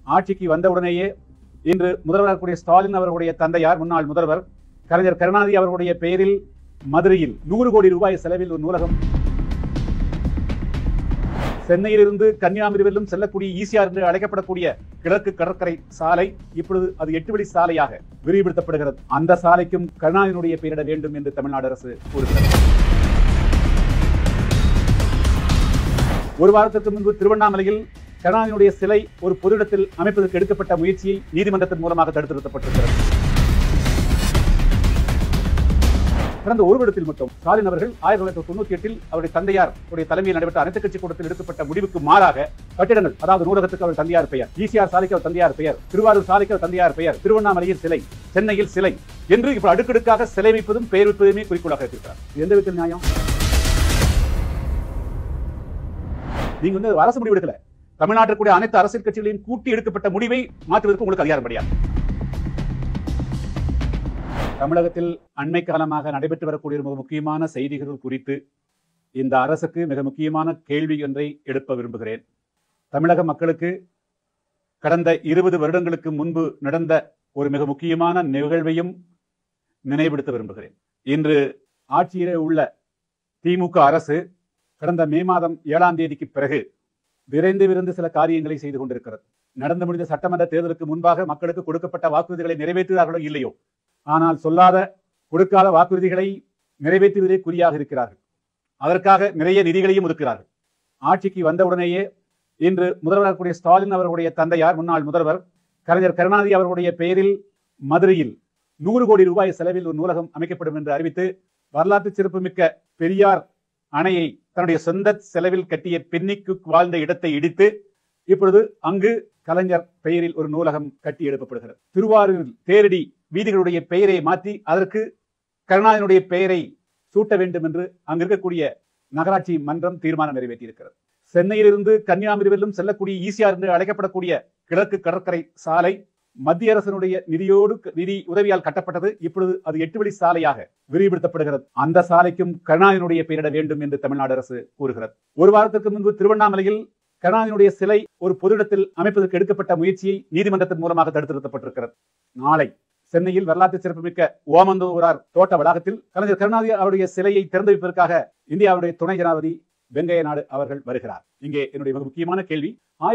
ஆட்சிக்கு வந்தவுடனேயே இன்று முதல்வர் ஸ்டாலின் அவர்களுடைய தந்தையார் முன்னாள் முதல்வர் கலைஞர் கருணாநிதி அவர்களுடைய பெயரில் மதுரையில் 100 கோடி ரூபாய் செலவில் ஒரு நூலகம், சென்னையிலிருந்து கன்னியாகுமரி வெல்லும் செல்லக்கூடிய ஈசிஆர் என்று அழைக்கப்படக்கூடிய கிழக்கு கடற்கரை சாலை இப்பொழுது அது 8 வழி சாலையாக விரிவுபடுத்தப்படுகிறது. அந்த சாலைக்கும் கருணாநிதியினுடைய பெயரிட வேண்டும் என்று தமிழ்நாடு அரசு கூறுகிறது. ஒரு வாரத்திற்கு முன்பு திருவண்ணாமலையில் கருணாநிதியினுடைய சிலை ஒரு பொது இடத்தில் அமைப்பதற்கு எடுக்கப்பட்ட முயற்சியை நீதிமன்றத்தின் மூலமாக தடுத்து நிறுத்தப்பட்டிருக்கிறது. கடந்த ஒரு வருடத்தில் மட்டும் ஸ்டாலின் அவர்கள் 1998 அவருடைய தந்தையார் தலைமையில் நடைபெற்ற அனைத்து கட்சி கூட்டத்தில் எடுக்கப்பட்ட முடிவுக்கு மாறாக கட்டிடங்கள், அதாவது நூலகத்துக்கு அவர் தந்தையார் பெயர், ஈசிஆர் சாலைக்கு அவர் தந்தையார் பெயர், திருவாரூர் சாலைக்கு அவர் தந்தையார் பெயர், திருவண்ணாமலையில் சிலை, சென்னையில் சிலை என்று இப்ப அடுக்கடுக்காக சிலை வைப்பதும் பெயர் வைப்பதுமே குறிக்கோளாக இருக்கிறார். எந்த விதத்தில் நியாயம்? நீங்க அரசு முடிவு எடுக்கல, தமிழ்நாட்டிற்குரிய அனைத்து அரசியல் கட்சிகளையும் கூட்டி எடுக்கப்பட்ட முடிவை மாற்றுவதற்கு உங்களுக்கு அதிகாரம் கிடையாது. தமிழகத்தில் அண்மை காலமாக நடைபெற்று வரக்கூடிய மிக முக்கியமான செய்திகள் குறித்து இந்த அரசுக்கு மிக முக்கியமான கேள்வி ஒன்றை எழுப்ப விரும்புகிறேன். தமிழக மக்களுக்கு கடந்த 20 வருடங்களுக்கு முன்பு நடந்த ஒரு மிக முக்கியமான நிகழ்வையும் நினைவுபடுத்த விரும்புகிறேன். இன்று ஆட்சியிலே உள்ள திமுக அரசு கடந்த மே மாதம் 7ஆம் தேதிக்கு பிறகு விரைந்து சில காரியங்களை செய்து கொண்டிருக்கிறது. நடந்து முடிந்த சட்டமன்ற தேர்தலுக்கு முன்பாக மக்களுக்கு கொடுக்கப்பட்ட வாக்குறுதிகளை நிறைவேற்றுகிறார்களோ இல்லையோ, ஆனால் சொல்லாத கொடுக்காத வாக்குறுதிகளை நிறைவேற்றுவதே குறியாக இருக்கிறார்கள். அதற்காக நிறைய நிதிகளையும் ஒதுக்கிறார்கள். ஆட்சிக்கு வந்தவுடனேயே இன்று முதல்வர் ஸ்டாலின் அவர்களுடைய தந்தையார் முன்னாள் முதல்வர் கலைஞர் கருணாநிதி அவர்களுடைய பெயரில் மதுரையில் 100 கோடி ரூபாய் செலவில் ஒரு நூலகம் அமைக்கப்படும் என்று அறிவித்து, வரலாற்று சிறப்புமிக்க பெரியார் அணையை தன்னுடைய சொந்த செலவில் கட்டிய பெண்ணிக்கு வாழ்ந்த இடத்தை இடித்து இப்பொழுது அங்கு கலைஞர் பெயரில் ஒரு நூலகம் கட்டி எழுப்பப்படுகிறது. திருவாரூரில் தேரடி வீதிகளுடைய பெயரை மாற்றி அதற்கு கருணாநிதியினுடைய பெயரை சூட்ட வேண்டும் என்று அங்கு இருக்கக்கூடிய நகராட்சி மன்றம் தீர்மானம் நிறைவேற்றியிருக்கிறது. சென்னையிலிருந்து கன்னியாகுமரி வெல்லும் செல்லக்கூடிய ஈசிஆர் என்று அழைக்கப்படக்கூடிய கிழக்கு கடற்கரை சாலை மத்திய அரசினுடைய நிதி உதவியால் கட்டப்பட்டது. இப்பொழுது அது 8 வழி சாலையாக விரிவுபடுத்தப்படுகிறது. அந்த சாலைக்கும் கருணாநிதியினுடைய பெயரிட வேண்டும் என்று தமிழ்நாடு அரசு கூறுகிறது. ஒரு வாரத்திற்கு முன்பு திருவண்ணாமலையில் கருணாநிதியினுடைய சிலை ஒரு பொது இடத்தில் அமைப்பதற்கு எடுக்கப்பட்ட முயற்சியை நீதிமன்றத்தின் மூலமாக தடுத்து நிறுத்தப்பட்டிருக்கிறது. நாளை சென்னையில் வரலாற்று சிறப்புமிக்க ஓமந்தூரார் தோட்ட வளாகத்தில் கலைஞர் கருணாநிதி அவருடைய சிலையை திறந்து வைப்பதற்காக இந்தியாவுடைய துணை ஜனாதிபதி வெங்கைய நாயுடு அவர்கள் வருகிறார். இங்கே என்னுடைய மிக முக்கியமான கேள்வி,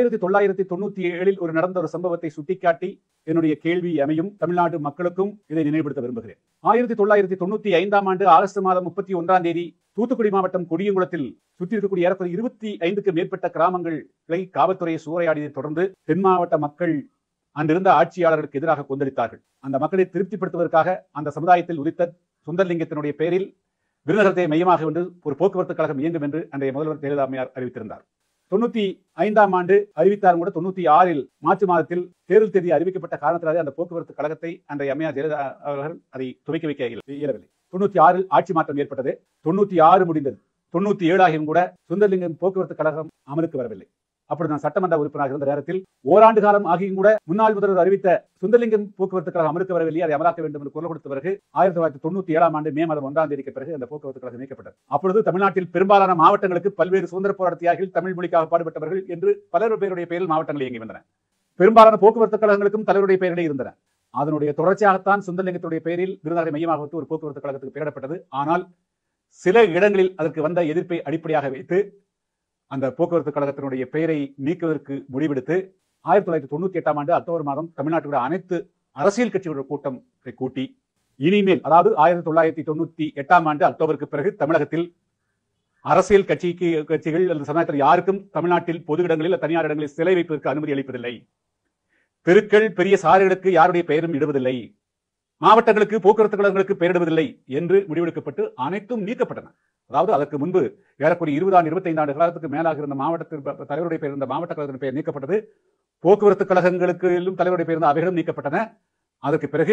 1997 ஒரு நடந்த ஒரு சம்பவத்தை சுட்டிக்காட்டி என்னுடைய கேள்வி அமையும். தமிழ்நாடு மக்களுக்கும் இதை நினைவுபடுத்த விரும்புகிறேன். 1995ஆம் ஆண்டு ஆகஸ்ட் மாதம் 31ஆம் தேதி தூத்துக்குடி மாவட்டம் கொடியங்குளத்தில் சுற்றி இருக்கக்கூடிய ஏறக்குறைய 25க்கும் மேற்பட்ட கிராமங்களை காவல்துறையை சூறையாடியதை தொடர்ந்து தென் மாவட்ட மக்கள் அங்கிருந்த ஆட்சியாளர்களுக்கு எதிராக கொந்தளித்தார்கள். அந்த மக்களை திருப்திப்படுத்துவதற்காக அந்த சமுதாயத்தில் உதித்த சுந்தரலிங்கத்தினுடைய பெயரில் விருதுநகரத்தை மையமாக கொண்டு ஒரு போக்குவரத்து கழகம் இயங்கும் என்று அன்றைய முதல்வர் ஜெயலலிதா அம்மையார் அறிவித்திருந்தார். 95ஆம் ஆண்டு அறிவித்தாலும் கூட 96 மார்ச் மாதத்தில் தேர்தல் தேதி அறிவிக்கப்பட்ட காரணத்தினாலே அந்த போக்குவரத்து கழகத்தை அன்றைய அம்மையார் ஜெயலலிதா அவர்கள் அதை துவக்கி வைக்க இயலவில்லை. 96 ஆட்சி மாற்றம் ஏற்பட்டது. 96 முடிந்தது. 97 ஆகியும் கூட சுந்தரலிங்கம் போக்குவரத்து கழகம் அமலுக்கு வரவில்லை. அப்படி நான் சட்டமன்ற உறுப்பினராக இருந்த நேரத்தில் ஓராண்டு காலம் ஆகியும் கூட முன்னாள் முதல்வர் அறிவித்த சுந்தரலிங்கம் போக்குவரத்து கழகம் அமலுக்கு வரவில்லை, அதை அமலாக்க வேண்டும் என்று குரல் கொடுத்த பிறகு 1997ஆம் ஆண்டு மே மாதம் 1ஆம் தேதிக்கு பிறகு அந்த போக்குவரத்து கழகம் நீக்கப்பட்டது. அப்பொழுது தமிழ்நாட்டில் பெரும்பாலான மாவட்டங்களுக்கு பல்வேறு சுதந்திர போராட்ட தியாகிகள், தமிழ் மொழிக்காக பாடுபட்டவர்கள் என்று பலர் பேருடைய பெயரில் மாவட்டங்கள் இயங்கி வந்தன. பெரும்பாலான போக்குவரத்து கழகங்களுக்கும் தலைவருடைய பெயர்களே இருந்தன. அதனுடைய தொடர்ச்சியாகத்தான் சுந்தரலிங்கத்துடைய பெயரில் விருதுநகரை மையமாக வைத்து ஒரு போக்குவரத்து கழகத்துக்கு பெயரிடப்பட்டது. ஆனால் சில இடங்களில் அதற்கு வந்த எதிர்ப்பை அடிப்படையாக வைத்து அந்த போக்குவரத்து கழகத்தினுடைய பெயரை நீக்குவதற்கு முடிவெடுத்து 1998ஆம் ஆண்டு அக்டோபர் மாதம் தமிழ்நாட்டுடைய அனைத்து அரசியல் கட்சிகளுடைய கூட்டத்தை கூட்டி இனிமேல், அதாவது 1998ஆம் ஆண்டு அக்டோபருக்கு பிறகு தமிழகத்தில் அரசியல் கட்சிகள் அல்லது சமுதாயத்தில் யாருக்கும் தமிழ்நாட்டில் பொது இடங்களில் தனியார் இடங்களில் சிலை வைப்பதற்கு அனுமதி அளிப்பதில்லை. தெருக்கள் பெரிய சாலைகளுக்கு யாருடைய பெயரும் இடுவதில்லை. மாவட்டங்களுக்கு போக்குவரத்து கழகங்களுக்கு பெயரிடுவதில்லை என்று முடிவெடுக்கப்பட்டு அனைத்தும் நீக்கப்பட்டன. அதாவது அதற்கு முன்பு ஏறக்குறைய 25 ஆண்டு காலத்துக்கு மேலாக இருந்த மாவட்டத்தில் தலைவருடைய பெயர் இருந்த மாவட்ட கழகத்தின் பெயர் நீக்கப்பட்டது. போக்குவரத்து கழகங்களுக்கு தலைவருடைய பெயர் இருந்த அவைகளும் நீக்கப்பட்டன. அதற்கு பிறகு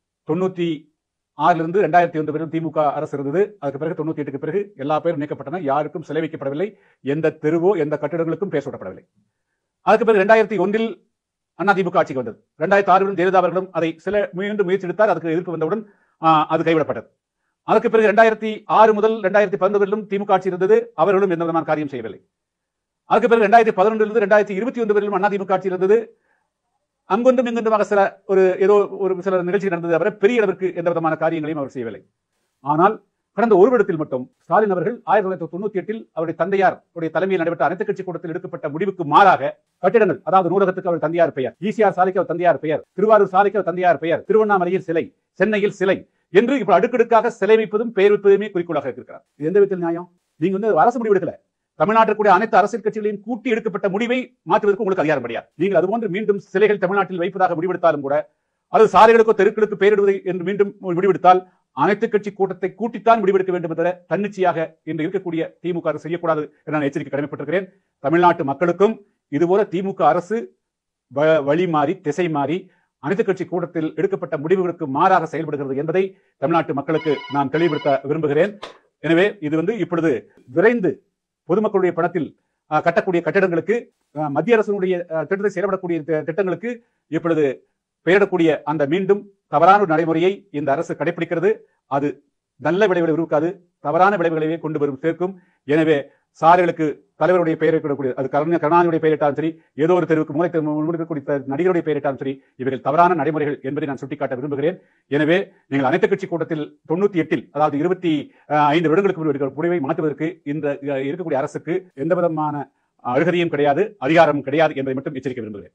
96 2001 வரை திமுக அரசு இருந்தது. அதுக்கு பிறகு 98க்கு பிறகு எல்லா பேரும் நீக்கப்பட்டன. யாருக்கும் சிலை வைக்கப்படவில்லை. எந்த தெருவோ எந்த கட்டிடங்களுக்கும் பெயர் சூட்டப்படவில்லை. அதுக்கு பிறகு 2001 அதிமுக ஆட்சிக்கு வந்தது. 2006 ஜெயலலிதா அவர்களும் அதை மீண்டும் முயற்சி எடுத்தார். அதுக்கு எதிர்ப்பு வந்தவுடன் அது கைவிடப்பட்டது. அதற்கு பிறகு 2006 முதல் 2011 திமுக ஆட்சி இருந்தது. அவர்களும் எந்த விதமான காரியம் செய்யவில்லை. அதுக்கு பிறகு 2011 2021 அதிமுக ஆட்சி இருந்தது. அங்கொன்றும் இங்கொன்றுமாக ஏதோ ஒரு சில நிகழ்ச்சி நடந்தது தவிர பெரிய அளவிற்கு எந்த விதமான காரியங்களையும் அவர் செய்யவில்லை. ஆனால் கடந்த ஒரு வருடத்தில் மட்டும் ஸ்டாலின் அவர்கள் 1998 அவருடைய தந்தையார் தலைமையில் நடைபெற்ற அனைத்து கட்சி கூட்டத்தில் எடுக்கப்பட்ட முடிவுக்கு மாறாக கட்டிடங்கள், அதாவது நூலகத்துக்கு அவர் தந்தையார் பெயர், ஈசிஆர் சாலைக்கு அவர் தந்தையார் பெயர், திருவாரூர் சாலைக்கு அவர் தந்தையார் பெயர், திருவண்ணாமலையில் சிலை, சென்னையில் சிலை என்று இப்ப அடுக்கடுக்காக சிலை வைப்பதும் பெயர் வைப்பதுமே குறிக்கோளாக இருக்கிறார். இது எந்த விதத்தில் நியாயம்? நீங்க அரசு முடிவு எடுக்கல. தமிழ்நாட்டில் கூடிய அனைத்து அரசியல் கட்சிகளையும் கூட்டி எடுக்கப்பட்ட முடிவை மாற்றுவதற்கு உங்களுக்கு அதிகாரம் கிடையாது. நீங்கள் அதுபோன்று மீண்டும் சிலைகள் தமிழ்நாட்டில் வைப்பதாக முடிவெடுத்தாலும் கூட, அது சாலைகளுக்கோ தெருக்களுக்கு பெயரிடுவது என்று மீண்டும் முடிவெடுத்தால் அனைத்து கட்சி கூட்டத்தை கூட்டித்தான் முடிவெடுக்க வேண்டும் என்ற தன்னிச்சையாக இன்று இருக்கக்கூடிய திமுக அரசு செய்யக்கூடாது என நான் எச்சரிக்கை கடமைப்பட்டிருக்கிறேன். தமிழ்நாட்டு மக்களுக்கும் இதுபோல திமுக அரசு வழி மாறி திசை மாறி அனைத்து கட்சி கூட்டத்தில் எடுக்கப்பட்ட முடிவுகளுக்கு மாறாக செயல்படுகிறது என்பதை தமிழ்நாட்டு மக்களுக்கு நான் தெளிவுபடுத்த விரும்புகிறேன். எனவே இது இப்பொழுது விரைந்து பொதுமக்களுடைய பணத்தில் கட்டக்கூடிய கட்டிடங்களுக்கு, மத்திய அரசுடைய திட்டத்தை செயல்படக்கூடிய திட்டங்களுக்கு இப்பொழுது பெயரிடக்கூடிய அந்த மீண்டும் தவறான நடைமுறையை இந்த அரசு கடைபிடிக்கிறது. அது நல்ல விளைவுகளை உருவாக்காது, தவறான விளைவுகளையே கொண்டு வரும் சேர்க்கும். எனவே சாலைகளுக்கு தலைவருடைய பெயரை கூடக்கூடிய, அது கருணாநிதியுடைய பெயரிட்டாலும் சரி, ஏதோ ஒரு தெருவுக்கு மூலக்கூடிய நடிகருடைய பெயரிட்டாலும் சரி, இவர்கள் தவறான நடைமுறைகள் என்பதை நான் சுட்டிக்காட்ட விரும்புகிறேன். எனவே நீங்கள் அனைத்து கட்சி கூட்டத்தில் 98 அதாவது 25 வருடங்களுக்கு முன்பு முடிவை மாற்றுவதற்கு இந்த இருக்கக்கூடிய அரசுக்கு எந்த விதமான அருகதையும் கிடையாது, அதிகாரமும் கிடையாது என்பதை மட்டும் எச்சரிக்க விரும்புகிறேன்.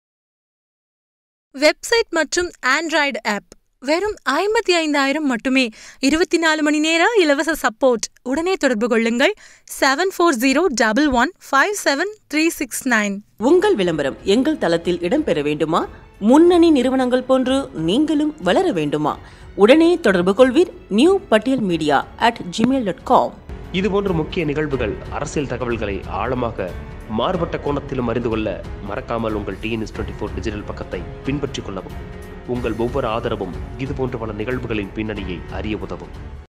வெப்சைட் மற்றும் ஆண்ட்ராய்டு ஆப் வெறும் 55,000 மட்டுமே. 24 மணி நேர இலவச சப்போர்ட். உடனே தொடர்பு கொள்ளுங்கள் 7401157369. உங்கள் விளம்பரம் எங்கள் தளத்தில் இடம்பெற வேண்டுமா? முன்னணி நிறுவனங்கள் போன்று நீங்களும் வளர வேண்டுமா? உடனே தொடர்பு கொள்வீர் newpatilmedia@gmail.com. இதுபோன்ற முக்கிய நிகழ்வுகள், அரசியல் தகவல்களை ஆழமாக மாறுபட்ட கோணத்திலும் அறிந்து கொள்ள மறக்காமல் உங்கள் TNS24 டிஜிட்டல் பக்கத்தை பின்பற்றிக் கொள்ளவும். உங்கள் ஒவ்வொரு ஆதரவும் இதுபோன்ற பல நிகழ்வுகளின் பின்னணியை அறிய உதவும்.